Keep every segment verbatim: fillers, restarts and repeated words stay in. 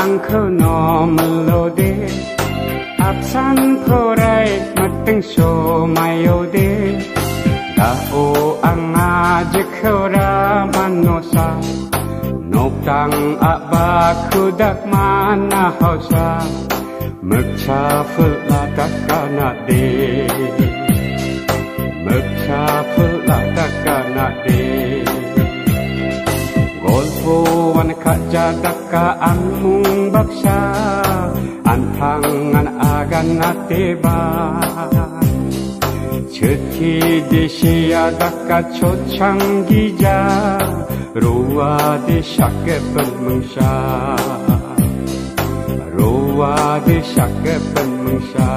ang kuno melode Aksan proray mateng so mayode Dao ang ajekora manosa Noptang aba kudak manahausa Mekcha fulata kana de Mekcha fulata kana de Golfo wan kajadaka amung baksa Antangan agan nateba Cheti desya daka chochang gija Ruwa desya ke penmengsa Ruwa desya ke penmengsa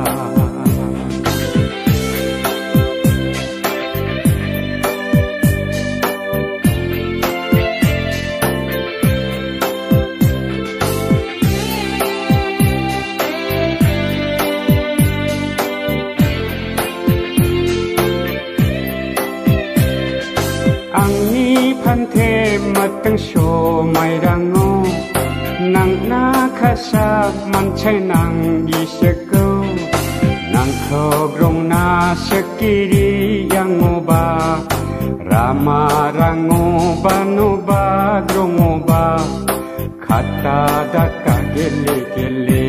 Pante mateng so mai rango nang nakasa mancai nang giseko nang kogrong na sekiri yang oba rama rango banoba gromoba kata daka gele gele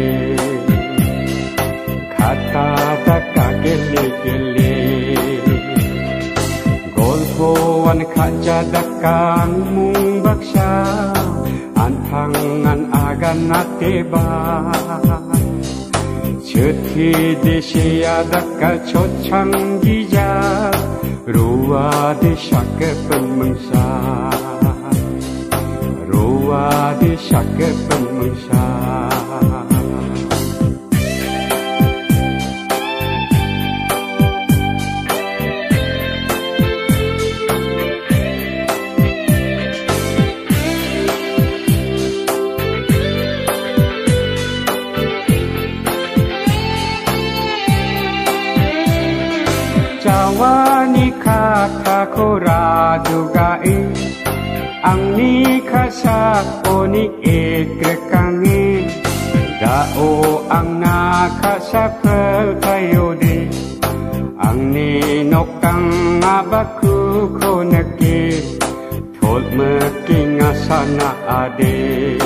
kata daka gele gele Wan kajadakan mung baksa Antangan agan nateba Cheti desya daka chochang gija Ruwa desya ke penmengsa Ruwa desya ke penmengsa Jawani kata kora dugai Ang ni kasakoni ekrekangi Dao ang nakasapel tayode Ang ni nokang abaku koneki Tol meking asana ade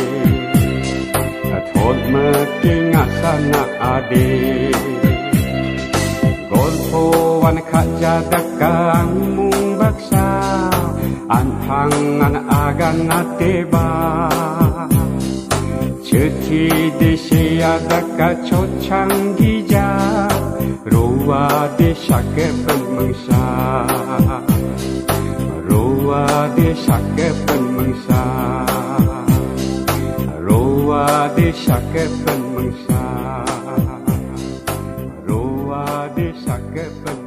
Tol meking asana ade Golfo wan kajadakan mung baksa Antangan agan nateba Cheti desya daka chochang gija Ruwa desya ke penmengsa Ruwa desya ke penmengsa Ruwa desya ke penmengsa Ruwa desya ke penmengsa